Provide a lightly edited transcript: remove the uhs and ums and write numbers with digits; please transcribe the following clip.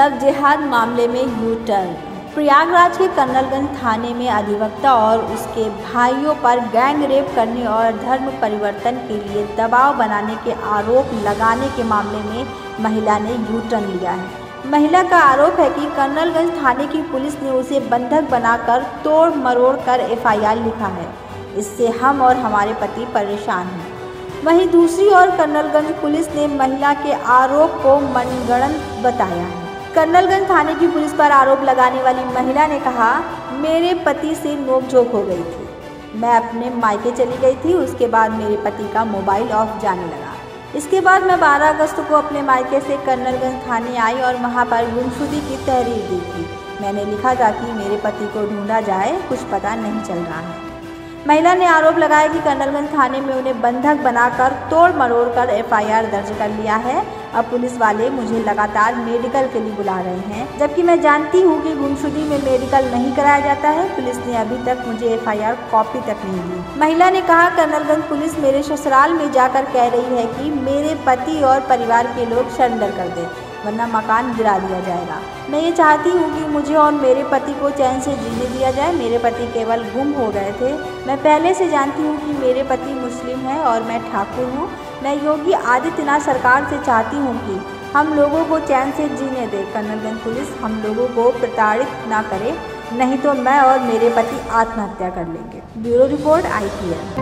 Love जिहाद मामले में यू टर्न। प्रयागराज के कर्नलगंज थाने में अधिवक्ता और उसके भाइयों पर गैंग रेप करने और धर्म परिवर्तन के लिए दबाव बनाने के आरोप लगाने के मामले में महिला ने यू टर्न लिया है। महिला का आरोप है कि कर्नलगंज थाने की पुलिस ने उसे बंधक बनाकर तोड़ मरोड़ कर FIR लिखा है। इससे हम और हमारे पति परेशान हैं। वहीं दूसरी ओर कर्नलगंज पुलिस ने महिला के आरोप को मनगढ़ंत बताया है। कर्नलगंज थाने की पुलिस पर आरोप लगाने वाली महिला ने कहा, मेरे पति से नोकझोंक हो गई थी। मैं अपने मायके चली गई थी। उसके बाद मेरे पति का मोबाइल ऑफ जाने लगा। इसके बाद मैं 12 अगस्त को अपने मायके से कर्नलगंज थाने आई और वहां पर गुमशुदगी की तहरीर दी थी। मैंने लिखा था कि मेरे पति को ढूंढा जाए, कुछ पता नहीं चल रहा है। महिला ने आरोप लगाया कि कर्नलगंज थाने में उन्हें बंधक बनाकर तोड़ मरोड़ कर FIR दर्ज कर लिया है। अब पुलिस वाले मुझे लगातार मेडिकल के लिए बुला रहे हैं, जबकि मैं जानती हूं कि गुमशुदगी में मेडिकल नहीं कराया जाता है। पुलिस ने अभी तक मुझे FIR कॉपी तक नहीं दी। महिला ने कहा, कर्नलगंज पुलिस मेरे ससुराल में जाकर कह रही है कि मेरे पति और परिवार के लोग सरेंडर कर दे, वरना मकान गिरा दिया जाएगा। मैं ये चाहती हूँ कि मुझे और मेरे पति को चैन से जीने दिया जाए। मेरे पति केवल गुम हो गए थे। मैं पहले से जानती हूँ कि मेरे पति मुस्लिम है और मैं ठाकुर हूँ। मैं योगी आदित्यनाथ सरकार से चाहती हूँ कि हम लोगों को चैन से जीने दे। कर्नलगंज पुलिस हम लोगों को प्रताड़ित ना करे, नहीं तो मैं और मेरे पति आत्महत्या कर लेंगे। Bureau report IPN।